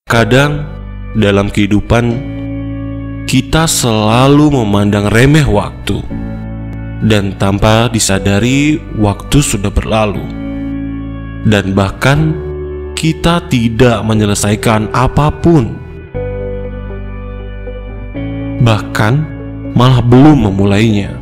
Kadang dalam kehidupan kita selalu memandang remeh waktu, dan tanpa disadari waktu sudah berlalu. Dan bahkan kita tidak menyelesaikan apapun, bahkan malah belum memulainya.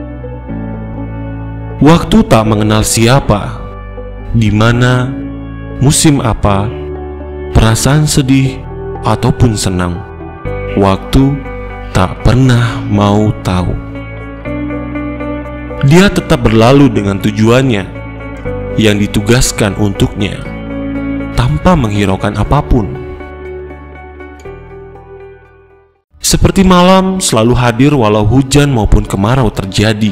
Waktu tak mengenal siapa, di mana, musim apa, perasaan sedih ataupun senang. Waktu tak pernah mau tahu. Dia tetap berlalu dengan tujuannya yang ditugaskan untuknya, tanpa menghiraukan apapun. Seperti malam selalu hadir walau hujan maupun kemarau terjadi.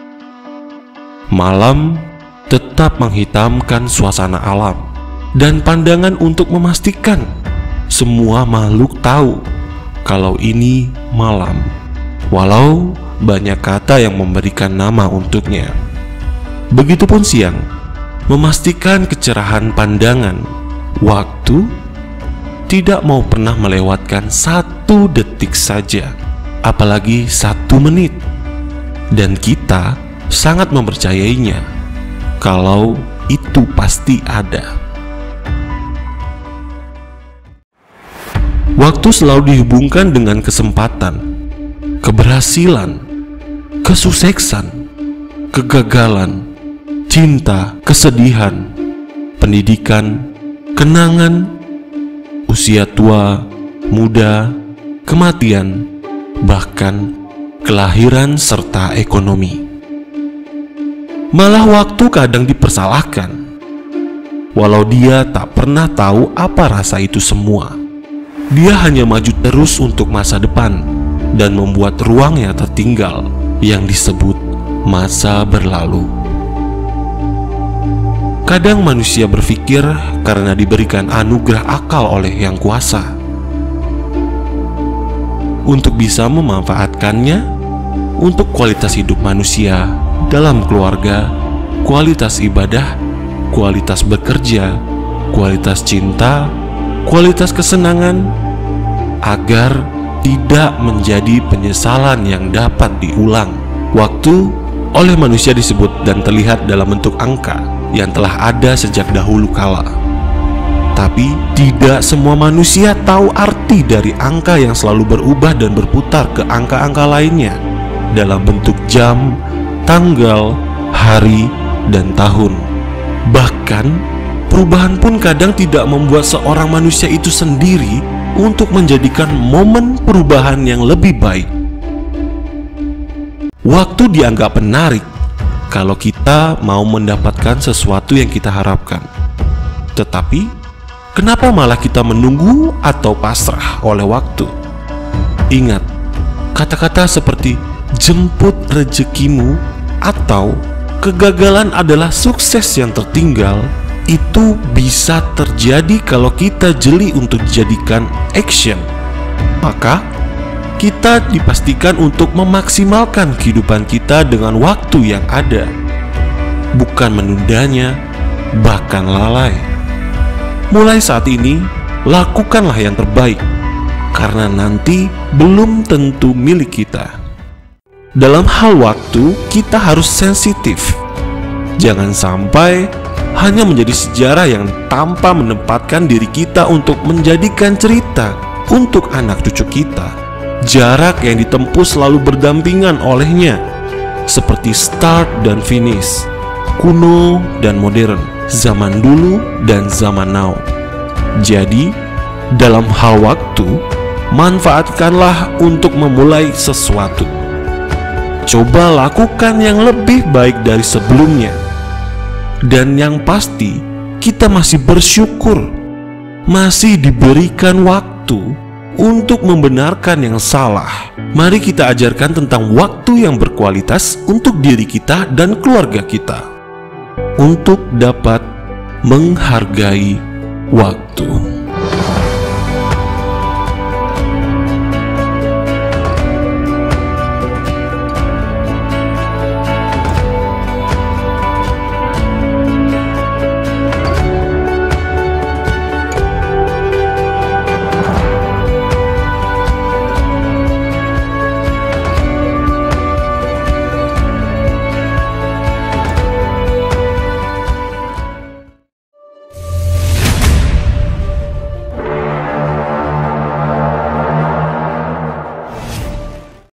Malam tetap menghitamkan suasana alam dan pandangan untuk memastikan semua makhluk tahu kalau ini malam, walau banyak kata yang memberikan nama untuknya. Begitupun siang, memastikan kecerahan pandangan. Waktu tidak mau pernah melewatkan 1 detik saja, apalagi 1 menit. Dan kita sangat mempercayainya kalau itu pasti ada. Waktu selalu dihubungkan dengan kesempatan, keberhasilan, kesuksesan, kegagalan, cinta, kesedihan, pendidikan, kenangan, usia tua, muda, kematian, bahkan kelahiran serta ekonomi. Malah waktu kadang dipersalahkan, walau dia tak pernah tahu apa rasa itu semua. Dia hanya maju terus untuk masa depan dan membuat ruang yang tertinggal yang disebut masa berlalu. Kadang manusia berpikir karena diberikan anugerah akal oleh Yang Kuasa untuk bisa memanfaatkannya untuk kualitas hidup manusia dalam keluarga, kualitas ibadah, kualitas bekerja, kualitas cinta, kualitas kesenangan, agar tidak menjadi penyesalan yang dapat diulang. Waktu oleh manusia disebut dan terlihat dalam bentuk angka yang telah ada sejak dahulu kala. Tapi tidak semua manusia tahu arti dari angka yang selalu berubah dan berputar ke angka-angka lainnya dalam bentuk jam, tanggal, hari, dan tahun. Bahkan perubahan pun kadang tidak membuat seorang manusia itu sendiri untuk menjadikan momen perubahan yang lebih baik. Waktu dianggap menarik kalau kita mau mendapatkan sesuatu yang kita harapkan. Tetapi kenapa malah kita menunggu atau pasrah oleh waktu? Ingat, kata-kata seperti jemput rezekimu atau kegagalan adalah sukses yang tertinggal itu bisa terjadi kalau kita jeli untuk dijadikan action. Maka kita dipastikan untuk memaksimalkan kehidupan kita dengan waktu yang ada, bukan menundanya, bahkan lalai. Mulai saat ini, lakukanlah yang terbaik, karena nanti belum tentu milik kita. Dalam hal waktu, kita harus sensitif. Jangan sampai hanya menjadi sejarah yang tanpa menempatkan diri kita untuk menjadikan cerita untuk anak cucu kita. Jarak yang ditempuh selalu berdampingan olehnya, seperti start dan finish, kuno dan modern, zaman dulu dan zaman now. Jadi, dalam hal waktu, manfaatkanlah untuk memulai sesuatu. Coba lakukan yang lebih baik dari sebelumnya. Dan yang pasti, kita masih bersyukur masih diberikan waktu untuk membenarkan yang salah. Mari kita ajarkan tentang waktu yang berkualitas untuk diri kita dan keluarga kita, untuk dapat menghargai waktu.